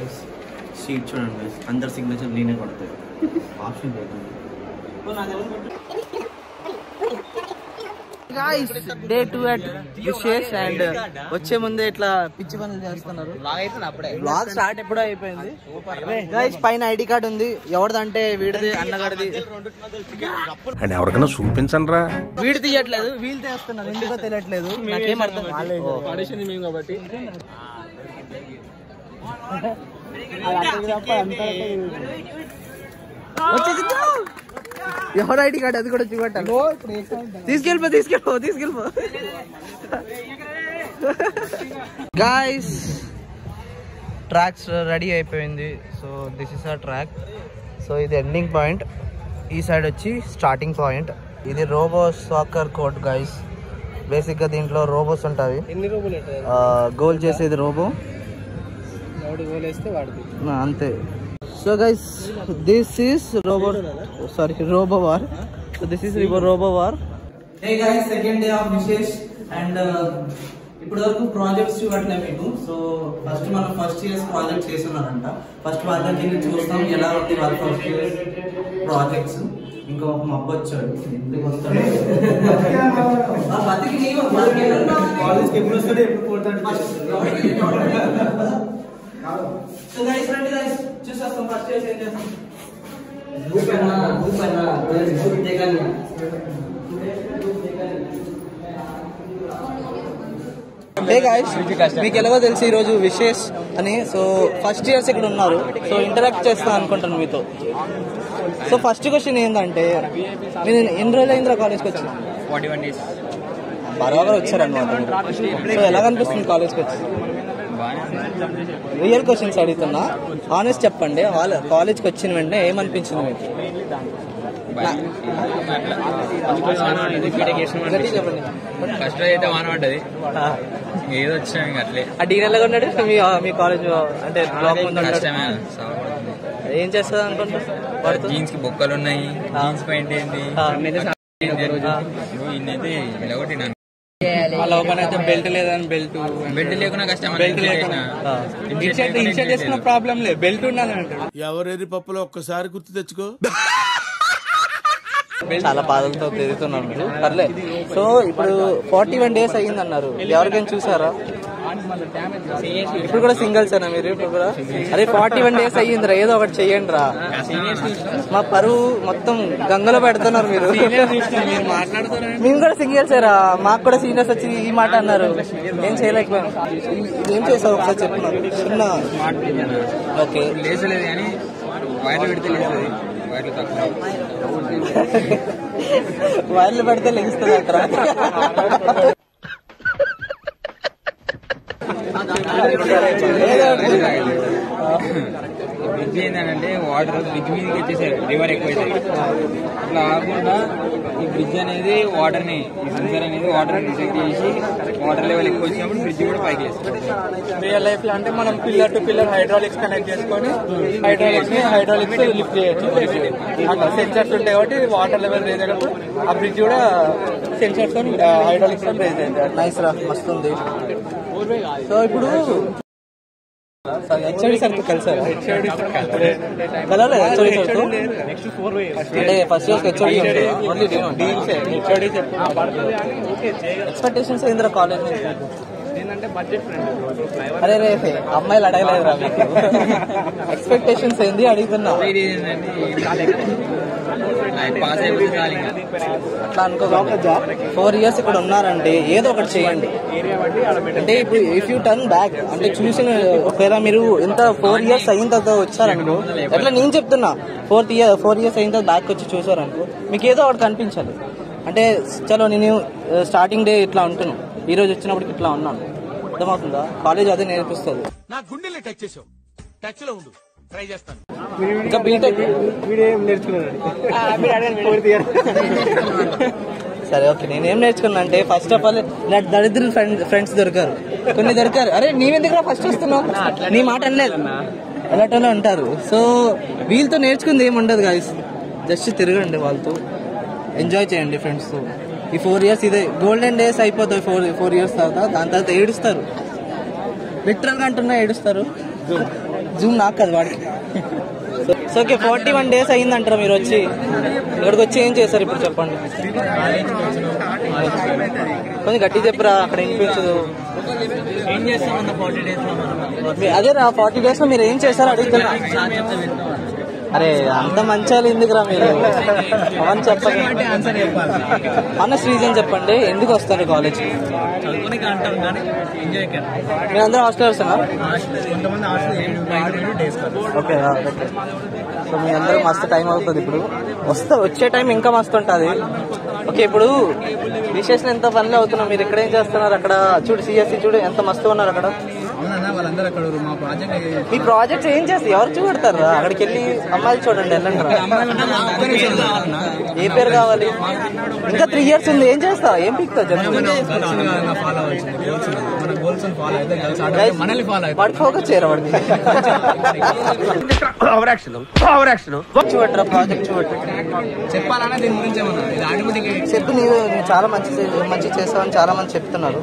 Seat చూడండి, అందరు signature నేనే కొడతాయి. ఆప్షన్ పెట్టండి. డే 2 at విశేష్ అండ్ వచ్చే ముందే ఇట్లా పిచ్చి పనులు చేస్తున్నారు. బ్లాగ్ స్టార్ట్ ఎప్పుడో అయిపోయింది గైస్. పైన ఐడి కార్డ్ ఉంది, ఎవరిదంటే వీడిది, అన్నగాడిది. అండ్ ఎవరికైనా చూపించండి రా. వీడు తీయట్లేదు, వీళ్ళు తీస్తున్నారు, ఎందుకో తెలియట్లేదు. నాకేం అర్థం కాలేదు. ఎవరు ఐడి కార్డ్ అది కూడా చూపెట్టాలి. తీసుకెళ్ళిపో గాయ్స్. ట్రాక్స్ రెడీ అయిపోయింది. So this is a track. So ఇది ఎండింగ్ పాయింట్, ఈ సైడ్ వచ్చి స్టార్టింగ్ పాయింట్. ఇది robo soccer court guys. Basic గా దీంట్లో రోబోస్ ఉంటాయి. గోల్ చేసేది రోబో, అంతే. So guys this is robo war. So this is robo war. Hey guys, second day of Vishesh and ఇప్పటి వరకు ప్రాజెక్ట్స్ చూడట్లే మీకు. సో మనం ఫస్ట్ ఇయర్స్ ప్రాజెక్ట్ చేస్తున్నారంట. ఫస్ట్ వాళ్ళకి చూస్తాం ఎలా ఉంది వాళ్ళ ఫస్ట్ ఇయర్స్ ప్రాజెక్ట్స్. ఇంకా ఒక మబ్బు వచ్చాడు, ఎందుకు వస్తాడు? సో గైస్ రండి గైస్, చూసేస్తాం ఫస్ట్ ఇయర్స్ ఏం చేస్తాం. హే గైస్, మీకు ఎలాగో తెలిసి ఈరోజు విశేష్ అని. సో ఫస్ట్ ఇయర్స్ ఇక్కడ ఉన్నారు. సో ఇంటరాక్ట్ చేస్తాను అనుకుంటాను మీతో. సో ఫస్ట్ క్వశ్చన్ ఏంటంటే, మీరు ఎన్ని రోజులు అయిందిరా కాలేజ్కి వచ్చి? 41 days. బరాబర్ వచ్చారన్నమాట. సో ఎలా అనిపిస్తుంది కాలేజ్కి వచ్చి? రియల్ క్వశ్చన్స్ అడుగుతున్నా, ఆనెస్ట్ చెప్పండి. కాలేజ్కి వచ్చిన వెంటనే ఏమనిపించింది మీకు? ఫస్ట్ అయితే వాన పడ్డది, ఏదో వచ్చాం ఇంకా అట్లే. ఆ డీనర్లో ఉన్నాడు మీ కాలేజ్ అంటే బ్లాక్ ముందు ఏం చేస్తుంది అనుకుంటా? జీన్స్ కి బొక్కలు ఉన్నాయి, జీన్స్ ప్యాంట్ ఏంటి ఇన్నైతే ఇలా కొట్టినాను. అయితే బెల్ట్ లేదని బెల్ట్ లేకున్నా కష్టం. బెల్ట్ లేకున్నా ఇన్షర్ట్ చేసుకున్న ప్రాబ్లం లేదు, బెల్ట్ ఉండాలంటే. ఎవరెరి పప్పులో ఒక్కసారి గుర్తు తెచ్చుకో. చాలా బాధలతో తిరుగుతున్నాను మీరు. పర్లే. సో ఇప్పుడు 41 days అయ్యిందన్నారు, ఎవరికైనా చూసారా? ఇప్పుడు కూడా సింగిల్స్ అనా మీరు? ఇప్పుడు కూడా అరే 41 days అయ్యిందిరా, ఏదో ఒకటి చెయ్యండి రా. మా పరువు మొత్తం గంగలో పెడుతున్నారు మీరు. మేము కూడా సింగిల్సేరా, మాకు కూడా సీనియర్స్ వచ్చి ఈ మాట అన్నారు, ఏం చేయలేకపోయాను. ఏం చేసావు ఒకసారి చెప్తున్నారు. చిన్న ఓకే లేచలేదు కానీ వైర్లు పెడితే లేస్తుంది, వైర్లు తక్కువ. వైర్లు పెడితే లెగిస్తుంది అక్కడ. బ్రిడ్జ్ ఏంటంటే వాటర్ బ్రిడ్జ్ మీదకి వచ్చేసారు, రివర్ ఎక్కువ అవుతాయి. అట్లా కాకుండా ఈ బ్రిడ్జ్ అనేది వాటర్ ని, ఈ సెన్సర్ అనేది వాటర్ డిటెక్ట్ చేసి వాటర్ లెవెల్ ఎక్కువ వచ్చినప్పుడు బ్రిడ్జ్ కూడా పైకి వేస్తారు. రియల్ లైఫ్ లో అంటే మనం pillar to pillar hydraulics connect చేసుకొని హైడ్రాలిక్స్ లిఫ్ట్ చేయొచ్చు. అక్కడ సెన్సర్స్ ఉంటాయి కాబట్టి వాటర్ లెవెల్ రేజ్ అయినప్పుడు ఆ బ్రిడ్జ్ కూడా సెన్సర్స్ హైడ్రాలిక్స్ రేజ్ అయింది. నైస్ రా, మస్తుంది. సో ఇప్పుడు హెచ్ఓడి సార్ కలిసారా? కలవలేదు హెచ్ఓడి సార్ అంటే ఫస్ట్ ఇయర్ హెచ్ఓడి ఎక్స్పెక్టేషన్స్ ఏంద్రా కాలేజ్ నుంచి? అరే రే అమ్మాయిలు అడగలేదురా మీకు? ఎక్స్పెక్టేషన్స్ ఏంది అడుగుతున్నా. అట్లా అనుకోకుండా 4 years ఇక్కడ ఉన్నారంటే ఏదో ఒకటి చేయండి. అంటే ఇప్పుడు ఇఫ్ యూ టర్న్ బ్యాక్ అంటే చూసిన ఒకవేళ మీరు ఎంత 4 years అయిన తర్వాత వచ్చారనుకో, ఎట్లా నేను చెప్తున్నా 4 years అయిన తర్వాత బ్యాక్ వచ్చి చూసారనుకో, మీకు ఏదో ఒకటి కనిపించాలి. అంటే చలో నేను స్టార్టింగ్ డే ఇట్లా ఉంటున్నాను, ఈ రోజు వచ్చినప్పటికి ఇట్లా ఉన్నాను, అర్థమవుతుందా? కాలేజ్ అదే నేర్పిస్తుంది. ఇంకా బీటెక్ సరే ఓకే, నేనేం నేర్చుకున్నా అంటే ఫస్ట్ ఆఫ్ ఆల్ నాకు దరిద్ర ఫ్రెండ్స్ దొరికారు, కొన్ని దొరికారు. అరే నీవెందుకు ఫస్ట్ వస్తున్నావు, నీ మాట అనలేదు, అలాంటి ఉంటారు. సో వీళ్ళతో నేర్చుకుంది ఏమి ఉండదు గాయ్స్, జస్ట్ తిరగండి వాళ్ళతో, ఎంజాయ్ చేయండి ఫ్రెండ్స్తో. ఈ 4 years ఇదే గోల్డెన్ డేస్ అయిపోతాయి. 4 years తర్వాత దాని తర్వాత ఏడుస్తారు, లిటరల్గా అంటున్నా ఏడుస్తారు. జూమ్ నాకు కదా వాడికి. సో ఓకే 41 days అయిందంటారా మీరు వచ్చి? ఇక్కడికి వచ్చి ఏం చేస్తారు ఇప్పుడు చెప్పండి? కొంచెం గట్టి చెప్పరా, అక్కడ వినిపించదు. ఏం చేస్తామన్న 40 days లో? అదే రా 40 days లో మీరు ఏం చేశారు అడుగుతున్నా. అరే అంత మంచాలు ఎందుకురా మీరు? అవన్నీ చెప్పండి, ఆనెస్ట్ రీజన్ చెప్పండి. ఎందుకు వస్తారు కాలేజ్? అంటారు కానీ ఎంజాయ్. మీరు అందరూ హాస్టల్స్ ఓకే. సో మీ అందరూ మస్తు టైం అవుతుంది ఇప్పుడు. వచ్చే టైం ఇంకా మస్తు ఉంటుంది. ఓకే ఇప్పుడు విశేషం ఎంత పనులు అవుతున్నాం, మీరు ఎక్కడ ఏం చేస్తున్నారు? అక్కడ చూడు సిఎస్సి చూడు ఎంత మస్తు ఉన్నారు అక్కడ. మీ ప్రాజెక్ట్స్ ఏం చేస్తారు? ఎవరు చూపెడతారు? అక్కడికి వెళ్ళి అమ్మాయిలు చూడండి, వెళ్ళండి. ఏ పేరు కావాలి? ఇంకా 3 years ఉంది, ఏం చేస్తావు? ఏం పిక్తావు? వాడు ఫోకస్ చేయరా? వాడికి చూడరా ప్రాజెక్ట్ చూడరా చెప్పాలన్నా దీని గురించి చెప్పు. నీవు చాలా మంచి చేస్తావని చాలా మంది చెప్తున్నారు.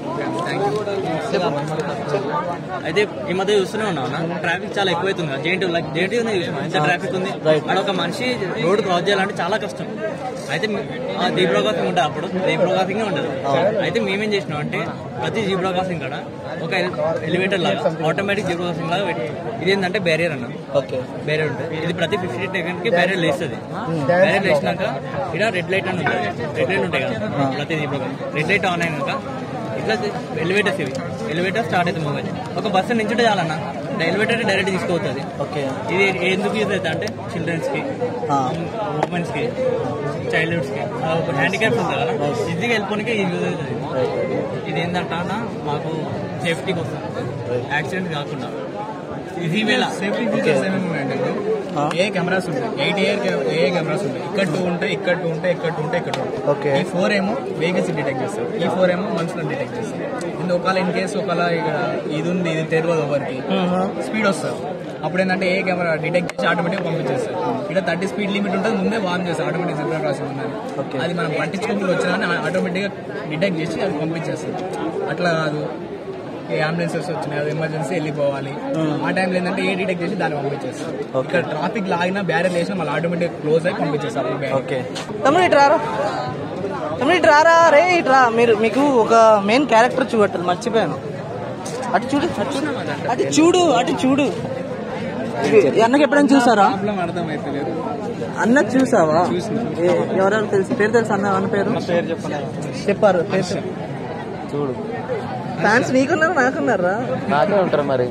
అయితే ఈ మధ్య చూస్తూనే ఉన్నాం, ట్రాఫిక్ చాలా ఎక్కువైతుంది కదా. జేఎన్టీ చూసినా ఎంత ట్రాఫిక్ ఉంది. అక్కడ ఒక మనిషి రోడ్ క్రాస్ చేయాలంటే చాలా కష్టం. అయితే జీబ్రా క్రాసింగ్ ఉంటుంది, అప్పుడు జీబ్రా క్రాసింగ్ ఉండదు. అయితే మేమేం చేసినాం అంటే ప్రతి జీబ్రా క్రాసింగ్ కూడా ఒక ఎలివేటర్ లాగా ఆటోమేటిక్ జీబ్రా క్రాసింగ్ లాగా పెట్టి, ఇది ఏంటంటే బ్యారియర్ అన్న. బ్యారియర్ ఉంటుంది, ఇది ప్రతి 50 seconds కి బ్యారియర్ లేస్తుంది. బ్యారియర్ వేసినాక ఇక్కడ రెడ్ లైట్ అని ఉంటుంది, రెడ్ లైట్ ఉంటాయి కదా ప్రతి zebra crossing. Red light on అయినాక ఇట్లా ఎలివేటర్స్, ఎలివేటర్ స్టార్ట్ అవుతుంది మొబైల్. ఒక బస్సు నించుంటే చాలన్నా ఎలివేటర్ డైరెక్ట్ తీసుకుపోతుంది. ఇది ఎందుకు యూజ్ అవుతుంది అంటే చిల్డ్రన్స్ కి, ఉమెన్స్ కి, చైల్డ్హుడ్స్ కి, హ్యాండిక్యాప్స్ ఉంటుంది కదా, ఈజీగా వెళ్ళిపోయి యూజ్ అవుతుంది. ఇది ఏంటంటే మాకు సేఫ్టీకి వస్తుంది, యాక్సిడెంట్ కాకుండా. ఇది సేఫ్టీ ఫీచర్స్ ఏమేమి ఉన్నాయంటే ఏ కెమెరాస్ ఉంటాయి, 8 కెమెరాస్ ఉంటాయి. ఇక్కడ 2 ఉంటాయి, ఇక్కడ 2 ఉంటాయి, ఇక్కడ 2 ఉంటాయి, ఇక్కడ 2 ఉంటాయి. ఈ 4 ఏమో వెహికల్స్ డిటెక్ట్ చేస్తారు, ఈ 4 ఏమో మనుషులను డిటెక్ట్ చేస్తారు. ఇందులో ఒకవేళ ఇన్ కేసు ఒకవేళ ఇక్కడ ఇది ఉంది, ఇది తెలియదు ఎవరికి, స్పీడ్ వస్తారు. అప్పుడు ఏంటంటే ఏ కెమెరా డిటెక్ట్ చేసి ఆటోమేటిక్ పంపించేస్తారు. ఇక్కడ 30 స్పీడ్ లిమిట్ ఉంటుంది, ముందే వార్న్ చేస్తారు ఆటోమేటిక్ జీబ్రా క్రాసింగ్ ఉందని. అది మనం పట్టించుకోకుండా వచ్చినా ఆటోమేటిక్గా డిటెక్ట్ చేసి అది పంపించేస్తారు. అట్లా కాదు, అంబులెన్సెస్ వచ్చినాయి, అది ఎమర్జెన్సీ వెళ్ళిపోవాలి, ఆ టైంలో ఏంటంటే ఏ డిటెక్ట్ చేసి దాన్ని పంపించేస్తారు. ఇక్కడ ట్రాఫిక్ లాగినా బ్యారియర్ వేసినా మళ్ళీ ఆటోమేటిక్ క్లోజ్ అయి పంపించేస్తారు. తమ్ముడు ఇటు రారా రే, ఇటు రా. మీకు ఒక మెయిన్ క్యారెక్టర్ చూపెట్టాలి, మర్చిపోయాను. అటు చూడు, అటు చూడు. అన్నకి ఎప్పుడైనా చూసారా? అన్న చూసావా? ఎవరెవరు తెలుసు? పేరు తెలుసు అన్న? అన్న పేరు చెప్పారు. చూడు, ఫ్యాన్స్ నీకున్నారా నాకున్నారా? నాకే ఉంటారు మరి.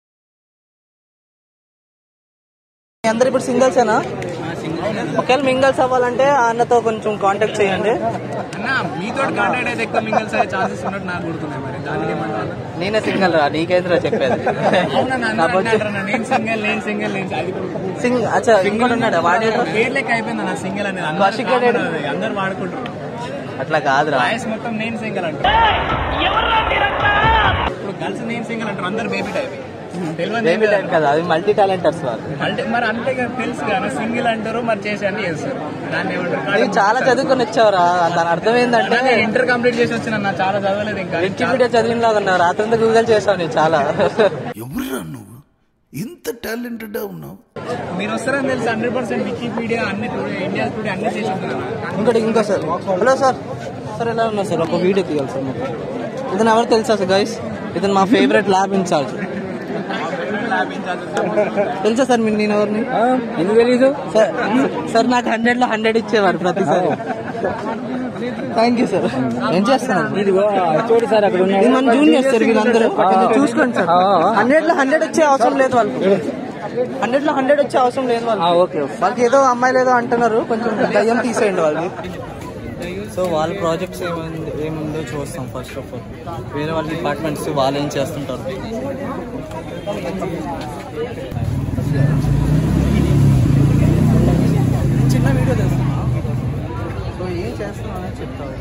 అందరు ఇప్పుడు సింగిల్సేనా? ఒకవేళ మింగల్స్ అవ్వాలంటే అన్నతో కొంచెం కాంటాక్ట్ చేయండి. నేనే సింగల్ రా, నీకేంద్రా చెప్పేది? అచ్చా ఇంకోటి ఉన్నాడా? వాడే అందరు వాడుకుంటారు. అట్లా కాదురా, మొత్తం నేను సింగల్ అంటారు. ఇప్పుడు గర్ల్స్ నేను సింగల్ అంటారు, అందరు బేబీ టైప్. బేబీ టైప్ కదా, అది మల్టీ టాలెంటర్స్ మరి అంతే తెలుసు కదా, సింగిల్ అంటారు, మరి చేసి అన్ని చేస్తారు. దాన్ని ఏమంటారు? చాలా చదువుకొని వచ్చావురా, దాని అర్థం ఏంటంటే ఇంటర్ కంప్లీట్ చేసి వచ్చిన, చాలా చదవలేదు. ఇంకా వికీపీడియా చదివినలాగా ఉన్నావు, రాత్రంతా గూగుల్ చేసావు నేను చాలా. ఎవరురా నువ్వు ఇంత టాలెంటెడ్ ఉన్నావు? మీరు వస్తారని తెలుసు, 100% వికీపీడియా అన్ని ఇండియా టుడే అన్ని చేసి ఉంటున్నాను. ఇంకో సార్, హలో సార్. సార్ ఎలా ఉన్నారు సార్? ఒక వీడియో తీయాలి సార్ మీకు. ఇతను ఎవరు తెలుసా సార్? గైస్, ఇతను మా ఫేవరెట్ ల్యాబ్ ఇన్ఛార్జ్. తెలుసా సార్ నేను ఎవరిని? ఎందుకు తెలీదు సార్? నాకు 100లో 100 ఇచ్చేవారు ప్రతిసారి. Thank you sir. ఏం చేస్తున్నారు? చూడు సార్, అక్కడ మన జూనియర్స్ సార్, వీళ్ళందరూ చూసుకోండి సార్. 100లో 100 వచ్చే అవసరం లేదు వాళ్ళకి, 100లో 100 వచ్చే అవసరం లేదు వాళ్ళు. ఓకే, వాళ్ళకి ఏదో అమ్మాయిలు ఏదో అంటున్నారు, కొంచెం దయ్యం తీసేయండి వాళ్ళకి. సో వాళ్ళ ప్రాజెక్ట్స్ ఏముందో చూస్తాం. ఫస్ట్ ఆఫ్ ఆల్ వేరే వాళ్ళ డిపార్ట్మెంట్స్ వాళ్ళు ఏం చేస్తుంటారు. చిన్న వీడియో చేస్తున్నా. సో ఏం చేస్తున్నా అని చెప్తాను.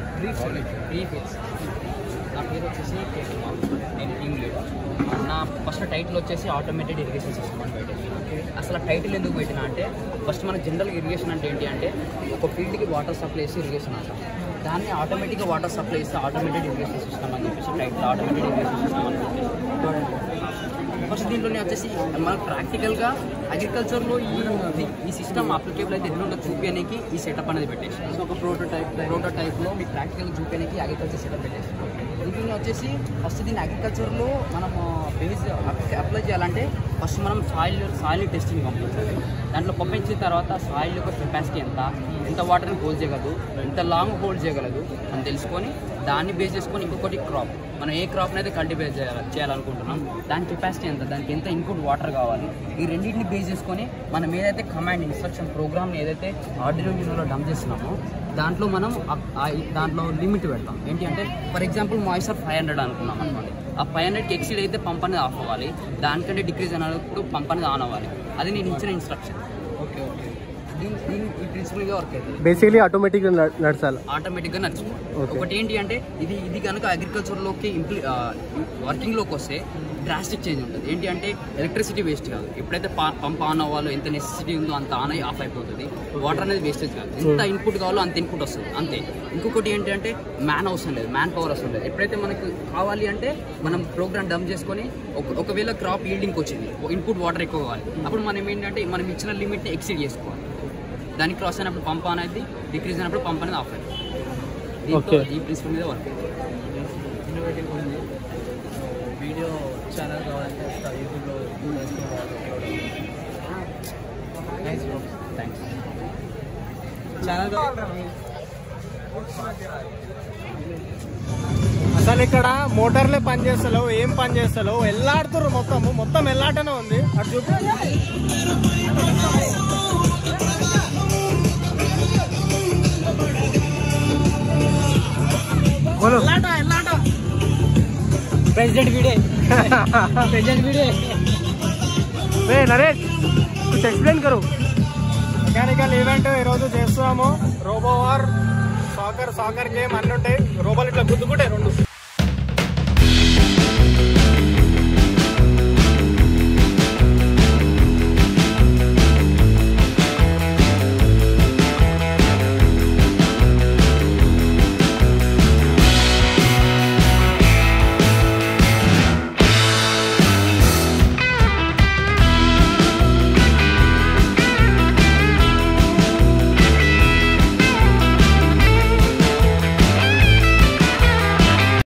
నా పేరు వచ్చేసి నేను టీమ్ లీడ్. నా ఫస్ట్ టైటిల్ వచ్చేసి ఆటోమేటెడ్ ఇరిగేషన్ సిస్టమ్ అని పెట్టింది. అసలు టైటిల్ ఎందుకు పెట్టినా అంటే, ఫస్ట్ మన జనరల్ ఇరిగేషన్ అంటే ఏంటి అంటే, ఒక ఫీల్డ్కి వాటర్ సప్లై చేసి ఇరిగేషన్ అంటాం. దాన్ని ఆటోమేటిక్గా వాటర్ సప్లై చేస్తే ఆటోమేటెడ్ ఇరిగేషన్ సిస్టమ్ అని చెప్పేసి టైటిల్ ఆటోమేటెడ్ ఇరిగేషన్ సిస్టమ్ అని చెప్పేసి. ఫస్ట్ దీంట్లోనే వచ్చేసి మనకు ప్రాక్టికల్గా అగ్రికల్చర్లో ఈ సిస్టమ్ అప్లికేబుల్ అయితే ఎట్లుంటో చూపించడానికి ఈ సెటప్ అనేది పెట్టేసి ఒక ప్రోటోటైప్లో మీ ప్రాక్టికల్ చూపించడానికి అగ్రికల్చర్ సెటప్ పెట్టేసి దీంట్లో వచ్చేసి ఫస్ట్ దీన్ని అగ్రికల్చర్లో మనం బేస్ అప్లై చేయాలంటే ఫస్ట్ మనం సాయిల్ టెస్టింగ్ పంపించాలి. దాంట్లో పంపించిన తర్వాత సాయిల్ యొక్క కెపాసిటీ ఎంత వాటర్ని హోల్డ్ చేయగలదు, ఎంత లాంగ్ హోల్డ్ చేయగలదు అని తెలుసుకొని దాన్ని బేస్ చేసుకొని ఇంకొకటి క్రాప్, మనం ఏ క్రాప్ని అయితే కల్టివేట్ చేయాలనుకుంటున్నాం దాని కెపాసిటీ ఎంత, దానికి ఎంత ఇన్పుట్ వాటర్ కావాలి, ఈ రెండింటిని బేస్ చేసుకొని మనం ఏదైతే కమాండ్ ఇన్స్ట్రక్షన్ ప్రోగ్రామ్ని ఏదైతే ఆర్డినో డంప్ చేస్తున్నామో దాంట్లో మనం దాంట్లో లిమిట్ పెడతాం. ఏంటి అంటే ఫర్ ఎగ్జాంపుల్ మాయిశ్చర్ 500 అనుకున్నాం అనుకోండి, ఆ 500కి ఎక్సీడ్ అయితే పంప్ అనేది ఆఫ్ అవ్వాలి, దానికంటే డిక్రీజ్ అయినప్పుడు పంప్ అనేది ఆన్ అవ్వాలి. అది నేను ఇచ్చిన ఇన్స్ట్రక్షన్. ఓకే ఓకే ఈ ప్రిన్సిపల్గా వర్క్ అవుతుంది. బేసికలీ ఆటోమేటిక్గా నడచాలి, ఆటోమేటిక్గా నడుచుకోవాలి. ఒకటి ఏంటి అంటే ఇది కనుక అగ్రికల్చర్లోకి వర్కింగ్లోకి వస్తే డ్రాస్టిక్ చేంజ్ ఉంటుంది. ఏంటి అంటే ఎలక్ట్రిసిటీ వేస్ట్ కాదు, ఎప్పుడైతే పంప్ ఆన్ అవ్వాలో ఎంత నెసెసిటీ ఉందో అంత ఆన్ అయ్యి ఆఫ్ అయిపోతుంది. వాటర్ అనేది వేస్టేజ్ కాదు, ఎంత ఇన్పుట్ కావాలో అంత ఇన్పుట్ వస్తుంది అంతే. ఇంకొకటి ఏంటి అంటే మ్యాన్ అవసరం లేదు, మ్యాన్ పవర్ అవసరం లేదు. ఎప్పుడైతే మనకు కావాలి అంటే మనం ప్రోగ్రామ్ డంప్ చేసుకొని ఒకవేళ క్రాప్ ఈల్డింగ్కి వచ్చింది, ఇన్పుట్ వాటర్ ఎక్కువ కావాలి, అప్పుడు మనం ఏంటంటే మనం ఇచ్చిన లిమిట్ని ఎక్సీడ్ చేసుకోవాలి. దానికి క్రాస్ అయినప్పుడు పంప్ ఆన్ అయితే, డిక్రీజ్ అయినప్పుడు పంప్ అనేది ఆఫ్ అవుతుంది. ఈ ప్రిన్సిపల్ మీద వర్క్. వీడియో ఛానల్ కావాలంటే యూట్యూబ్లో థ్యాంక్స్. ఛానల్ అసలు ఇక్కడ మోటార్లే పని చేస్తలేవు, ఏం పని చేస్తలేవు, ఎల్లాడుతున్నారు, మొత్తం ఎల్లాటనే ఉంది. అటు చూపి प्रेसिडेंट वीडियो నరేష్ కొంచెం ఎక్స్ప్లెయిన్ కరు. మెకానికల్ ఈవెంట్ ఈరోజు చేస్తున్నాము. రోబో వార్, సాకర్ గేమ్ అన్నీ ఉంటాయి. రోబోలు ఇట్లా గుద్దుకుంటూ